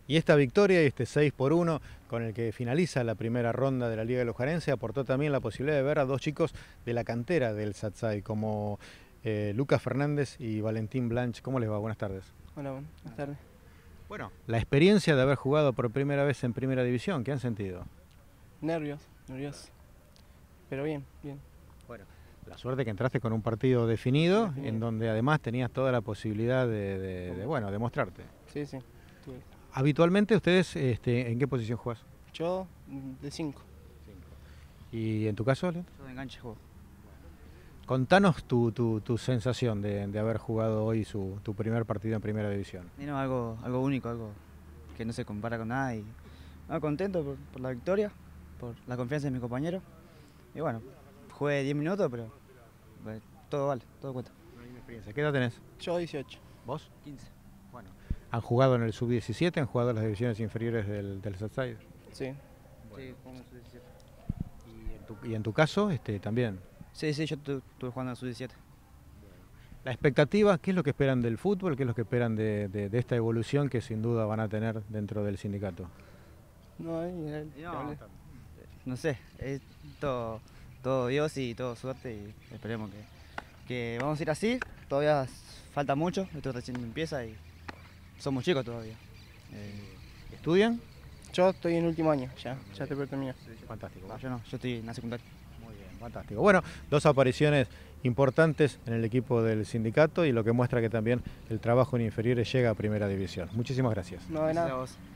Y esta victoria y este 6-1 con el que finaliza la primera ronda de la Liga de Lujarense aportó también la posibilidad de ver a dos chicos de la cantera del Satsai, como Lucas Fernández y Valentín Blanch. ¿Cómo les va? Buenas tardes. Hola, buenas tardes. Bueno, la experiencia de haber jugado por primera vez en Primera División, ¿qué han sentido? Nervios, pero bien. Bueno, la suerte que entraste con un partido definido, en donde además tenías toda la posibilidad de mostrarte. Sí. Habitualmente ustedes, ¿en qué posición jugás? Yo de 5. ¿Y en tu caso, León? Yo de enganche juego. Contanos tu sensación de haber jugado hoy tu primer partido en Primera División. Y no, algo único, algo que no se compara con nada y contento por la victoria, por la confianza de mis compañeros. Y bueno, jugué 10 minutos, pero todo vale, todo cuenta. ¿Qué edad tenés? Yo 18. ¿Vos? 15. Bueno, ¿han jugado en el Sub-17? ¿Han jugado en las divisiones inferiores del Satsai? Sí. Sí, jugamos en sub-17. ¿Y en tu caso también? Sí, yo estuve jugando en sub-17. La expectativa, ¿qué es lo que esperan del fútbol? ¿Qué es lo que esperan de esta evolución que sin duda van a tener dentro del sindicato? No sé, es todo Dios y todo suerte y esperemos que vamos a ir así. Todavía falta mucho, esto recién empieza y somos chicos todavía. ¿Estudian? Yo estoy en último año, ya estoy por terminar. Fantástico. Yo no, yo estoy en la secundaria. Muy bien, fantástico. Bueno, dos apariciones importantes en el equipo del sindicato y lo que muestra que también el trabajo en inferiores llega a Primera División. Muchísimas gracias. No, de nada. Gracias a vos.